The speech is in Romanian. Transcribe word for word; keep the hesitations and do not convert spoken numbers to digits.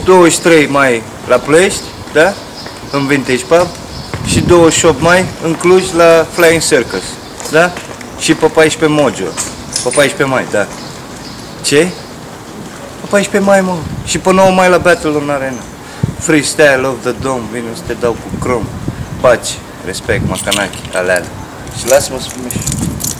douăzeci și trei mai la Ploiești, da? În Vintage Pub. Și douăzeci și opt mai în Cluj la Flying Circus, da? Și pe paisprezece Mojo. Pe paisprezece mai, da. Ce? Pe paisprezece mai, mă. Și pe nouă mai la Battle în Arena. Freestyle of the Dome, vine să te dau cu crom. Pace, respect, macanache, alea. Și lasă-mă să spun și...